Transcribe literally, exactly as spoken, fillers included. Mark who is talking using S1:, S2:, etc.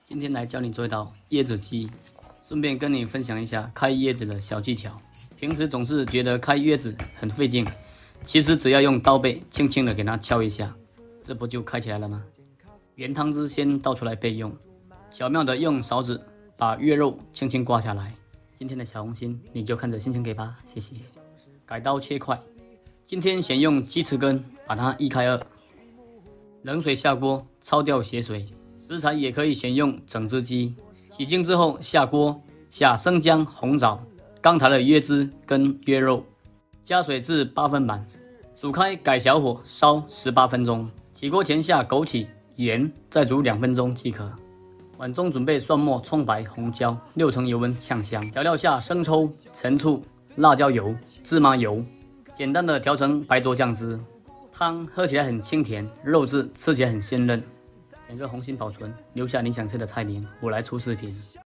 S1: 今天来教你做一道椰子鸡，顺便跟你分享一下开椰子的小技巧。平时总是觉得开椰子很费劲，其实只要用刀背轻轻的给它敲一下，这不就开起来了吗？原汤汁先倒出来备用，巧妙的用勺子把椰肉轻轻刮下来。今天的小红心你就看着心情给吧，谢谢。改刀切块，今天选用鸡翅根，把它一开二。冷水下锅，焯掉血水。食材也可以选用整只鸡，洗净之后下锅，下生姜、红枣、刚才的椰汁跟椰肉，加水至八分满，煮开改小火烧十八分钟。起锅前下枸杞、盐，再煮两分钟即可。碗中准备蒜末、葱白、红椒，六成油温炝香。调料下生抽、陈醋、辣椒油、芝麻油，简单的调成白灼酱汁。汤喝起来很清甜，肉质吃起来很鲜嫩。点个红心保存，留下你想吃的菜名，我来出视频。